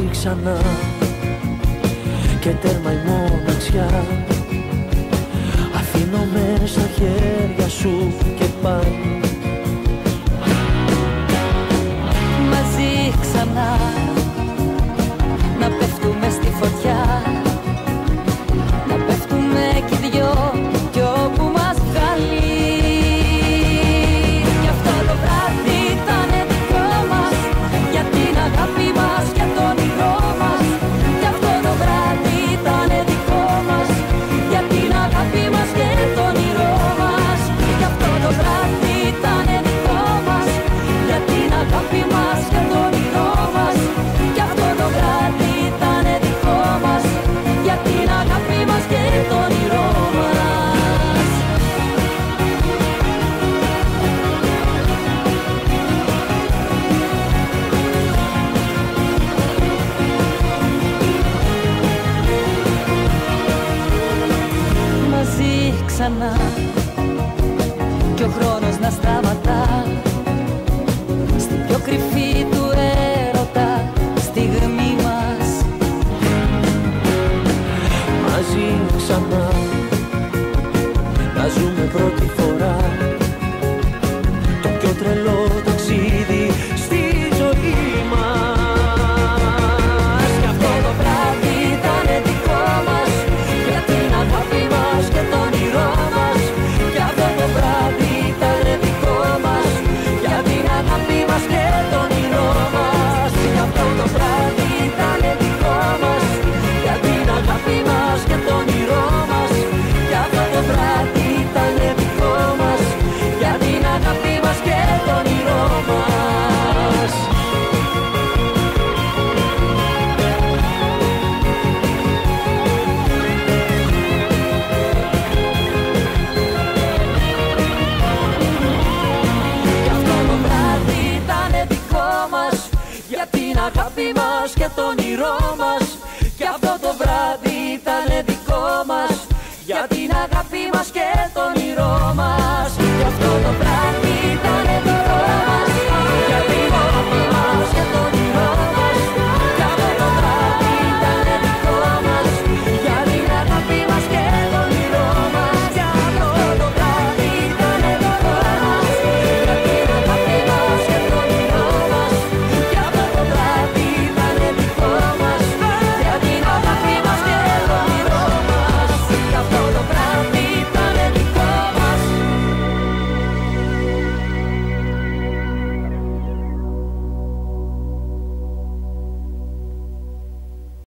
ξανά και τέρμα η μοναξιά. Αφήνω με στα χέρια σου και πάλι μαζί ξανά να πέφτουμε στη φωτιά, να πέφτουμε κι οι δυο κι όπου μας βγάλει. Κι αυτό το βράδυ ήτανε δικό μας, για την αγάπη μας και το όνειρό μας. Κι αυτό το βράδυ ήτανε δικό μας, για την αγάπη μας και το όνειρό μας. Κι αυτό το βράδυ ήτανε δικό μας, για την αγάπη μας και το όνειρό μας. Κι αυτό το βράδυ ήτανε δικό μας, για την αγάπη μας και το όνειρό μας. Μαζί ξανά κι ο χρόνος να σταματά στην πιο κρυφή του έρωτα στιγμή μας. μαζί ξανά να ζούμε πρώτη φορά το πιο τρελό ταξίδι στη ζωή μας. Κι αυτό το βράδυ ήτανε δικό μας, για την αγάπη μας και το όνειρό μας. Κι αυτό το βράδυ ήτανε δικό μας, για την αγάπη μας και το όνειρό μας. Κι αυτό το βράδυ ήτανε δικό μας, για την αγάπη μας και το όνειρό μας. Κι αυτό το βράδυ ήτανε δικό μας, για την αγάπη μας και το όνειρό μας. Κι αυτό το βράδυ ήτανε δικό μας, για την αγάπη μας και το όνειρό μας. Κι αυτό το βράδυ ήτανε δικό μας, για την αγάπη μας και το όνειρό μας.